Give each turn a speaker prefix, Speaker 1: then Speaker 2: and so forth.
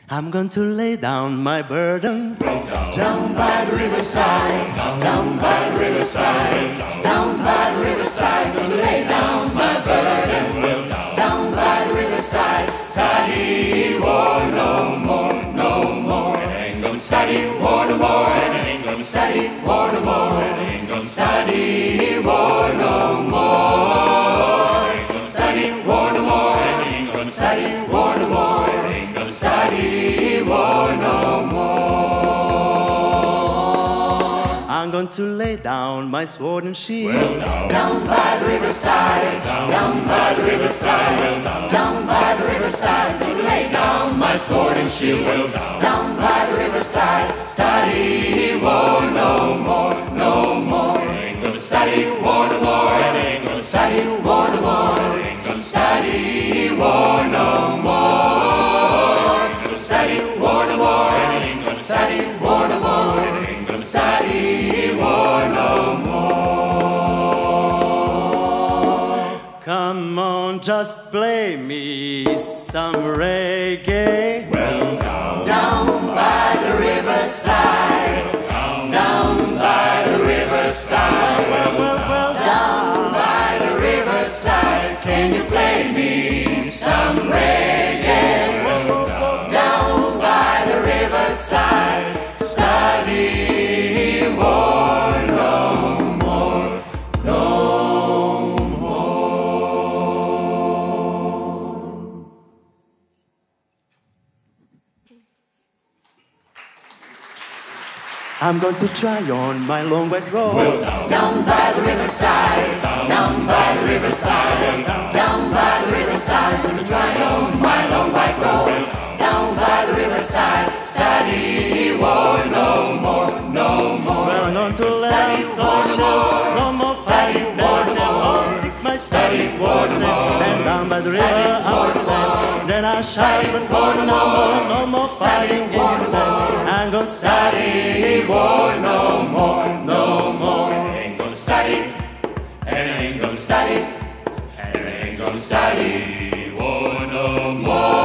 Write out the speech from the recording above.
Speaker 1: I'm going to lay down my burden
Speaker 2: Down by the riverside, down by the riverside, down by the riverside, going to lay down my burden. Down by the riverside, study war no more, no more. Ain't gonna study war no more, ain't gonna study war no more, ain't gonna study war no more. Ain't gonna study war no more, ain't gonna study war no more, ain't gonna study war no more.
Speaker 1: I'm going to lay down my sword and shield
Speaker 2: Down by the riverside, down by the riverside, down by the riverside, going to lay down my sword and shield. Down by the riverside, study war no more, no more. Ain't gonna study war no more, ain't gonna study war no more, ain't gonna study war no more. Ain't gonna study war no more, ain't gonna study war no more, ain't gonna study war no more.
Speaker 1: Come on, just play me some reggae.
Speaker 2: Down by the riverside, down by the riverside, down by the riverside, can you play me some reggae? Down by the riverside, study war no more, no more.
Speaker 1: I'm going to try on my long white robe
Speaker 2: Down by the riverside, down by the riverside, down by the riverside, going to try on my long white robe. Down by the riverside, study war no more, no more.
Speaker 1: Well, I'm going to let us all show no more fighting back. I'll stick my study wars and down by the river I will stand. Then I'll shout the sword no more fighting in this land. I'm going to study
Speaker 2: War no more, no more. Ain't gonna study, and ain't gonna study, and ain't gonna study war no more.